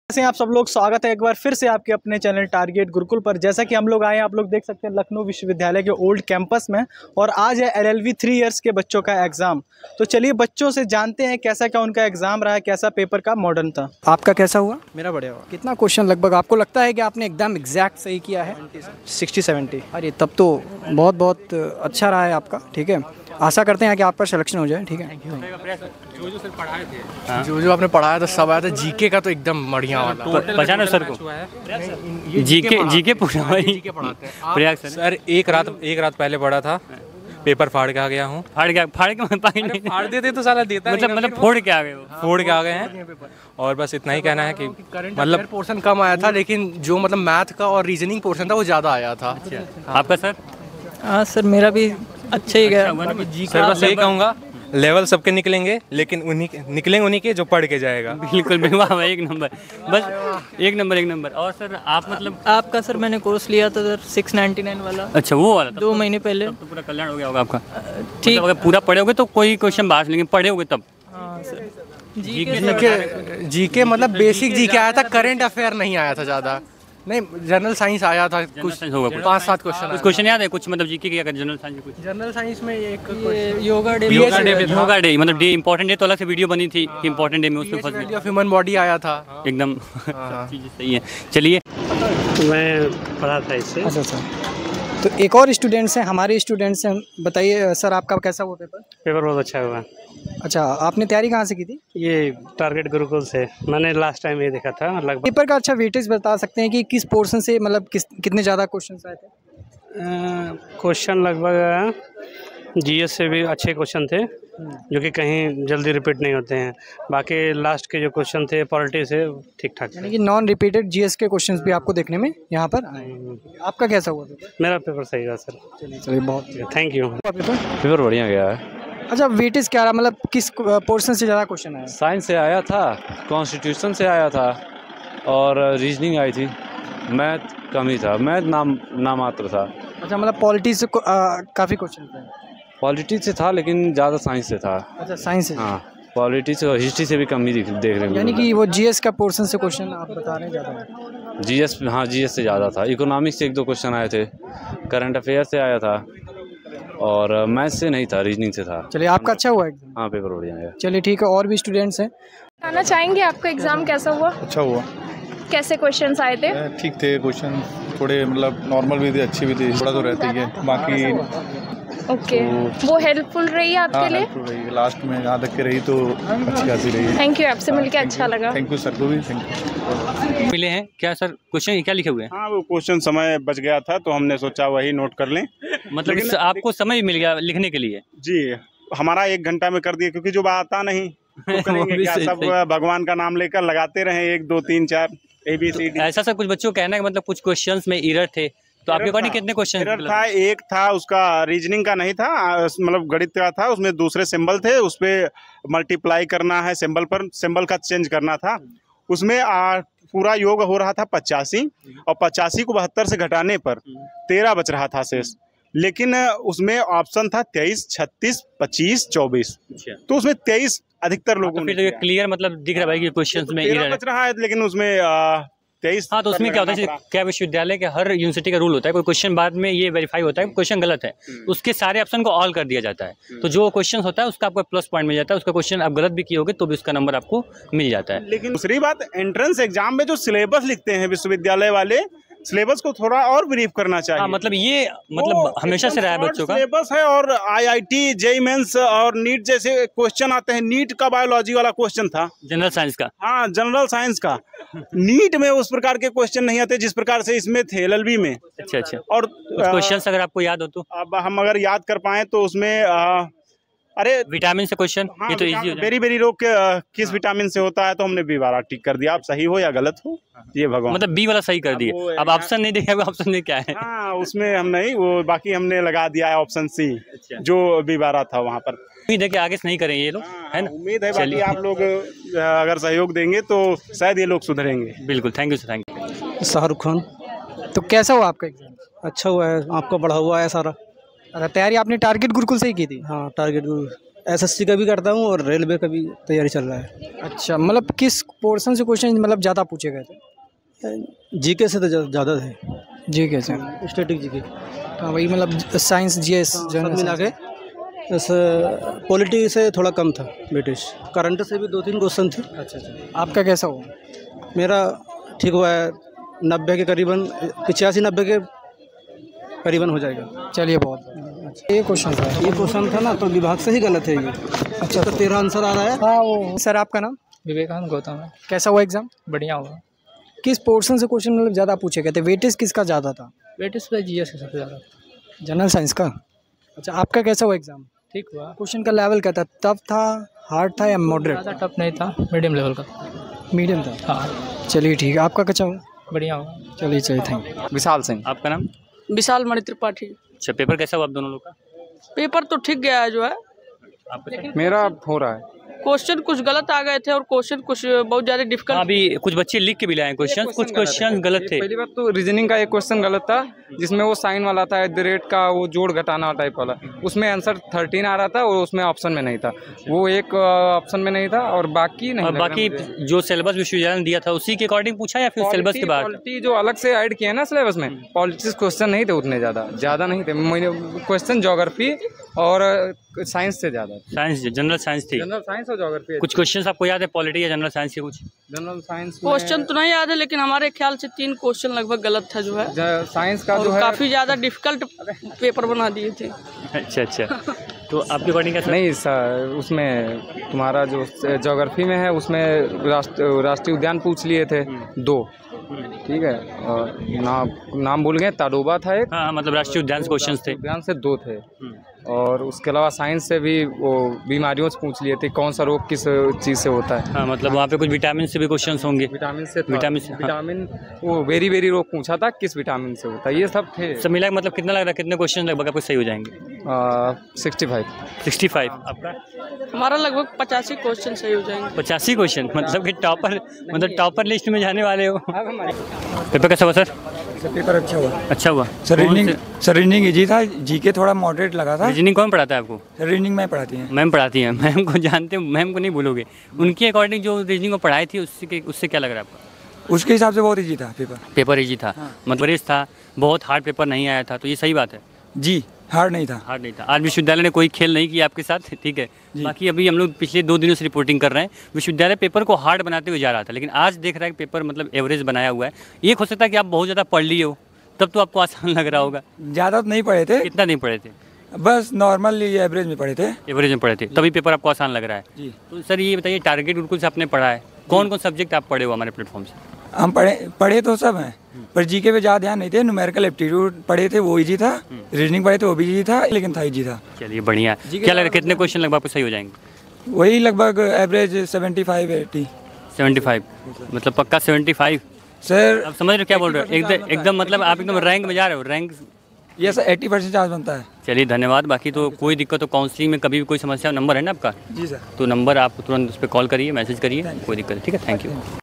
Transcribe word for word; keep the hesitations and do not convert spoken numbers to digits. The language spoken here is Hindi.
कैसे आप सब लोग, स्वागत है एक बार फिर से आपके अपने चैनल टारगेट गुरुकुल पर। जैसा कि हम लोग आए हैं, आप लोग देख सकते हैं लखनऊ विश्वविद्यालय के ओल्ड कैंपस में, और आज है एलएलबी थ्री इयर्स के बच्चों का एग्जाम। तो चलिए बच्चों से जानते हैं कैसा क्या उनका एग्जाम रहा है, कैसा पेपर का मॉडर्न था। आपका कैसा हुआ? मेरा बढ़िया हुआ। कितना क्वेश्चन लगभग आपको लगता है कि आपने एकदम एग्जैक्ट सही किया है? Sixty seventy. अरे तब तो बहुत बहुत अच्छा रहा है आपका। ठीक है, आशा करते हैं कि आपका सिलेक्शन हो जाए। ठीक है, जो जो सर पढ़ाए थे, हाँ? जो जो आपने पढ़ाया था सब आया था। जीके का तो एकदम बढ़िया वाला पहचाना सर को। जीके जीके पूरा जीके पढ़ाते हैं प्रयाग सर। सर एक रात एक रात पहले पढ़ा था, पेपर फाड़ के आ गया हूँ। फाड़ के फाड़ के फाड़ देते तो साला देता मतलब मतलब फोड़ के आ गए, फोड़ के आ गए हैं। और बस इतना ही कहना है कि मतलब पोर्शन कम आया था, लेकिन जो मतलब मैथ का और रीजनिंग पोर्शन था वो ज़्यादा आया था। आपका सर? हाँ सर, मेरा भी अच्छा ही गया। सर बस यही कहूँगा, लेवल सबके निकलेंगे, लेकिन उन्हीं निकलेंगे उन्हीं के जो पढ़ के जाएगा। बिल्कुल बिल्कुल, एक नंबर, बस एक नंबर एक नंबर। और सर आप मतलब आपका? सर मैंने कोर्स लिया था सर सिक्स नाइन्टी नाइन वाला। अच्छा, वो वाला दो महीने पहले। तो पूरा कल्याण हो गया होगा आपका। ठीक, अगर पूरा पढ़े होगे तो कोई क्वेश्चन बाहर, लेकिन पढ़े होगे तब। हाँ सर। जीके जीके मतलब बेसिक जीके आया था, करंट अफेयर नहीं आया था ज़्यादा। नहीं, जनरल साइंस आया था कुछ, होगा पाँच सात क्वेश्चन। कुछ क्वेश्चन याद है कुछ, मतलब जीके के? अगर जनरल साइंस कुछ, जनरल साइंस में एक yoga day yoga day yoga day मतलब डे इंपॉर्टेंट डे तो अलग से वीडियो बनी थी कि इंपॉर्टेंट डे में उसमें first value of human body आया था एकदम। चीज़ सही है। चलिए, मैं पढ़ा था इससे। अच्छा अच्छा, तो एक और स्टूडेंट्स हैं, हमारे स्टूडेंट्स हैं। बताइए सर, आपका कैसा हुआ पेपर? पेपर बहुत अच्छा हुआ। अच्छा, आपने तैयारी कहाँ से की थी? ये टारगेट गुरुकुल से। मैंने लास्ट टाइम ये देखा था लगभग। पेपर का अच्छा वेटेज बता सकते हैं कि किस पोर्शन से, मतलब किस कितने ज़्यादा क्वेश्चन आए थे? क्वेश्चन लगभग जीएस से भी अच्छे क्वेश्चन थे, जो कि कहीं जल्दी रिपीट नहीं होते हैं। बाकी लास्ट के जो क्वेश्चन थे पॉलिटी से ठीक ठाक, यानी कि नॉन रिपीटेड जीएस के क्वेश्चंस भी आपको देखने में यहाँ पर आए। आपका कैसा हुआ पेपर? मेरा पेपर सही रहा सर। चलिए चलिए, बहुत थैंक यू। पेपर पेपर बढ़िया गया है। अच्छा, वेटेज क्या रहा, मतलब किस पोर्शन से ज़्यादा क्वेश्चन आया? साइंस से आया था, कॉन्स्टिट्यूशन से आया था, और रीजनिंग आई थी। मैथ कम ही था, मैथ नाम नामात्र था। अच्छा, मतलब पॉलिटी से काफ़ी क्वेश्चन थे? पॉलिटिक्स से था, लेकिन ज़्यादा साइंस से था। अच्छा, साइंस से। हाँ, पॉलिटिक्स और हिस्ट्री से भी कम ही देख रहे हैं। यानी कि वो जीएस का पोर्शन से क्वेश्चन आप बता रहे हैं ज़्यादा है? जीएस, हाँ जीएस से ज़्यादा था। इकोनॉमिक्स से एक दो क्वेश्चन आए थे, करंट अफेयर से आया था, और मैथ से नहीं था, रीजनिंग से था। चलिए, आपका अच्छा हुआ एग्जाम? हाँ, पेपर बढ़िया है। चलिए ठीक है, और भी स्टूडेंट्स हैं। बताना चाहेंगे आपका एग्ज़ाम कैसा हुआ? अच्छा हुआ। कैसे क्वेश्चंस आए थे? ठीक थे क्वेश्चन, थोड़े मतलब नॉर्मल भी थे, अच्छे भी थे, थोड़ा तो रहते ही है बाकी। ओके, वो हेल्पफुल रही आपके हाँ, लिए? हेल्पफुल रही, लास्ट में यहाँ तक के रही तो अच्छी खासी रही। थैंक यू, आपसे मिलकर अच्छा लगा। थैंक यू सर को भी, थैंक यू। मिले हैं क्या सर? क्वेश्चन क्या लिखे हुए हैं? हाँ, वो क्वेश्चन समय बच गया था तो हमने सोचा वही नोट कर लें। मतलब इस, आपको समय मिल गया लिखने के लिए? जी, हमारा एक घंटा में कर दिए, क्योंकि जो आता नहीं तो करेंगे क्या, सब भगवान का नाम लेकर लगाते रहे, एक दो तीन चार ए बी सी डी। ऐसा सर कुछ बच्चों का कहना है मतलब कुछ क्वेश्चंस में एरर थे, तो आपके अकॉर्डिंग कितने क्वेश्चन था? एक था, उसका रीजनिंग का नहीं था, मतलब गणित का था। उसमें दूसरे सिंबल थे, उस पर मल्टीप्लाई करना है, सिंबल पर सिंबल का चेंज करना था। उसमें आ, पूरा योग हो रहा था पचासी, और पचासी को बहत्तर से घटाने पर तेरह बच रहा था शेष। लेकिन उसमें ऑप्शन था तेईस, छत्तीस, पच्चीस, चौबीस। तो उसमें तेईस अधिकतर लोगों ने। फिर क्लियर मतलब दिख रहा है कि क्वेश्चंस में एरर बच रहा है, लेकिन उसमें तेईस। हाँ, तो उसमें क्या होता है, क्या विश्वविद्यालय के हर यूनिवर्सिटी का रूल होता है, कोई क्वेश्चन बाद में ये वेरीफाई होता है क्वेश्चन गलत है, उसके सारे ऑप्शन को ऑल कर दिया जाता है। तो जो क्वेश्चन होता है उसका आपको प्लस पॉइंट मिल जाता है, उसका क्वेश्चन आप गलत भी किए होगे तो भी उसका नंबर आपको मिल जाता है। लेकिन दूसरी बात, एंट्रेंस एग्जाम में जो सिलेबस लिखते हैं विश्वविद्यालय वाले, सिलेबस को थोड़ा और ब्रीफ करना चाहिए। हाँ, मतलब ये मतलब हमेशा से रहा है बच्चों का सिलेबस है। और आईआईटी, जेईई मेंस और नीट जैसे क्वेश्चन आते हैं। नीट का बायोलॉजी वाला क्वेश्चन था, जनरल साइंस का। हाँ, जनरल साइंस का। नीट में उस प्रकार के क्वेश्चन नहीं आते जिस प्रकार से इसमें थे एलएलबी में। अच्छा अच्छा। और क्वेश्चन अगर आपको याद हो तो? अब हम अगर याद कर पाए तो उसमें आ, अरे विटामिन से क्वेश्चन, हाँ, ये तो इजी हो जाए। बेरी बेरी रोग के किस विटामिन से होता है, तो हमने बी वाला टिक कर दिया। आप सही हो या गलत हो, ये भगवान। मतलब बी वाला सही कर दिए। अब ऑप्शन नहीं देखा, ऑप्शन नहीं क्या है? हाँ, उसमें हम नहीं, वो बाकी हमने लगा दिया है ऑप्शन सी, जो बी वाला था वहाँ पर। उम्मीद है कि आगे से नहीं करेंगे ये लोग, है ना? उम्मीद है, बाकी आप लोग अगर सहयोग देंगे तो शायद ये लोग सुधरेंगे। बिल्कुल, thank you sir, thank you. Shahrukh Khan. तो कैसा हुआ आपका एग्जाम? अच्छा हुआ है, आपका बढ़ा हुआ है सारा। अच्छा, तैयारी आपने टारगेट गुरुकुल से ही की थी? हाँ, टारगेट गुरुकुल। एसएससी का भी करता हूँ और रेलवे का भी तैयारी चल रहा है। अच्छा, मतलब किस पोर्शन से क्वेश्चन मतलब ज़्यादा पूछे गए थे? जीके से तो ज़्यादा थे। जी कैसे? Static GK. हाँ वही मतलब साइंस जीएस सब मिला के बस पॉलिटी से थोड़ा कम था। ब्रिटिश करंट से भी दो तीन क्वेश्चन थे। अच्छा अच्छा। आपका कैसा हुआ? मेरा ठीक हुआ है, नब्बे के करीबन, पचासी नब्बे के करीबन हो जाएगा। चलिए बहुत अच्छा। ये क्वेश्चन था ये क्वेश्चन था ना, तो विभाग से ही गलत है ये। अच्छा, तो तेरह आंसर आ रहा है। हाँ वो सर, आपका नाम? विवेकानंद गौतम है। कैसा हुआ एग्जाम? बढ़िया हुआ। किस पोर्शन से क्वेश्चन मतलब ज़्यादा पूछे गए थे? वेटेज किसका ज़्यादा था? वेटेज पे जीएस का सबसे ज़्यादा। जनरल साइंस का? अच्छा, आपका कैसा हुआ एग्जाम? ठीक हुआ। क्वेश्चन का लेवल क्या था? टफ था, हार्ड था या मॉडरेट? ज़्यादा टफ नहीं था, मीडियम लेवल का। मीडियम था। हाँ चलिए ठीक है। आपका कैसा हुआ? बढ़िया हुआ। चलिए चलिए, थैंक यू। विशाल सिंह। आपका नाम? विशाल मणि त्रिपाठी। अच्छा, पेपर कैसा हुआ आप दोनों लोग का? पेपर तो ठीक गया है जो है, आपका? मेरा हो रहा है। क्वेश्चन कुछ गलत आ गए थे और क्वेश्चन कुछ बहुत ज़्यादा डिफिकल्ट। अभी कुछ बच्चे लिख के भी लाए क्वेश्चन, कुछ क्वेश्चन गलत थे। पहली बात तो रीजनिंग का एक क्वेश्चन गलत था, जिसमें वो साइन वाला था, एट द रेट का वो जोड़ घटाना टाइप वाला। उसमें आंसर थर्टीन आ रहा था और उसमें ऑप्शन में नहीं था, वो एक ऑप्शन में नहीं था और बाकी नहीं। और बाकी जो सिलेबस विश्वविद्यालय ने दिया था उसी के अकॉर्डिंग पूछा या फिर सिलेबस के बाद? पॉलिटी जो अलग से ऐड किया ना सिलेबस में, पॉलिटिक्स क्वेश्चन नहीं थे उतने ज़्यादा ज़्यादा नहीं थे क्वेश्चन। ज्योग्राफी और साइंस से ज़्यादा। साइंस, जनरल साइंस थी। जनरल साइंस और ज्योग्राफी। कुछ क्वेश्चंस आपको याद है पॉलिटी या जनरल साइंस के? कुछ जनरल साइंस क्वेश्चन तो नहीं याद है, लेकिन हमारे ख्याल से तीन क्वेश्चन लगभग गलत था जो है। साइंस का जो है काफ़ी ज़्यादा डिफिकल्ट पेपर बना दिए थे। अच्छा अच्छा। तो आपके अकॉर्डिंग कैसा? नहीं सर, उसमें तुम्हारा जो ज्योग्राफी में है उसमें राष्ट्र राष्ट्रीय उद्यान पूछ लिए थे दो, ठीक है, और नाम नाम भूल गए, ताडोबा था एक। हाँ, मतलब राष्ट्रीय उद्यान से क्वेश्चंस थे। उद्यान से दो थे, और उसके अलावा साइंस से भी वो बीमारियों से पूछ लिए थे, कौन सा रोग किस चीज़ से होता है। हाँ, मतलब वहाँ पे कुछ विटामिन से भी क्वेश्चंस होंगे। विटामिन से विटामिन से विटामिन वो वेरी वेरी रोग पूछा था, किस विटामिन से होता है, ये सब थे। सब मिला मतलब कितना लग रहा है, कितने क्वेश्चन लगभग आपको सही हो जाएंगे? Sixty five. Sixty five. आपका? हमारा लगभग पचासी क्वेश्चन सही हो जाएंगे। पचासी क्वेश्चन, मतलब कि टॉपर, मतलब टॉपर लिस्ट में जाने वाले हो। पेपर कैसा हुआ सर? सर पेपर अच्छा हुआ। अच्छा हुआ sir. Reasoning sir reasoning easy था, जीके थोड़ा मॉडरेट लगा था। रीजनिंग कौन पढ़ाता है आपको? सर रीजनिंग मैम पढ़ाती हैं। मैम पढ़ाती हैं। मैम को जानते हो, मैम को नहीं भूलोगे। उनके अकॉर्डिंग जो रीजनिंग को पढ़ाई थी उससे उससे क्या लग रहा है आपको? उसके हिसाब से बहुत इजी था पेपर। पेपर इजी था, मतलब इस था, बहुत हार्ड पेपर नहीं आया था, तो ये सही बात है जी। हार्ड नहीं था। हार्ड नहीं था। आज विश्वविद्यालय ने कोई खेल नहीं किया आपके साथ, ठीक है। बाकी अभी हम लोग पिछले दो दिनों से रिपोर्टिंग कर रहे हैं, विश्वविद्यालय पेपर को हार्ड बनाते हुए जा रहा था, लेकिन आज देख रहा है कि पेपर मतलब एवरेज बनाया हुआ है। एक हो सकता है कि आप बहुत ज़्यादा पढ़ लिए हो, तब तो आपको आसान लग रहा होगा। ज़्यादा तो नहीं पढ़े थे। कितना नहीं पढ़े थे? बस नॉर्मल एवरेज में पढ़े थे। एवरेज में पढ़े थे, तभी पेपर आपको आसान लग रहा है जी। तो सर ये बताइए, टारगेट गुरुकुल से आपने पढ़ा है, कौन कौन सब्जेक्ट आप पढ़े हो हमारे प्लेटफॉर्म से? हम पढ़े पढ़े तो सब हैं, पर जीके पे ज़्यादा ध्यान नहीं थे। न्यूमेरिकल एप्टीट्यूड पढ़े थे, वो इजी था। रीजनिंग पढ़े थे, वो भी इजी था, लेकिन था इजी था। चलिए बढ़िया। क्या लग रहा है कितने क्वेश्चन लगभग आपको सही हो जाएंगे? वही लगभग average seventy five eighty. Seventy five मतलब पक्का सेवेंटी फाइव? सर आप समझ रहे हो क्या बोल रहे हो? एकदम एकदम मतलब आप एकदम रैंक में जा रहे हो, रैंक। ये सर एट्टी परसेंट चांस बनता है। चलिए धन्यवाद। बाकी तो कोई दिक्कत हो, काउंसलिंग में कभी भी कोई समस्या, नंबर है ना आपका? जी सर। तो नंबर आप तुरंत उस पर कॉल करिए, मैसेज करिए, कोई दिक्कत है, ठीक है। Thank you.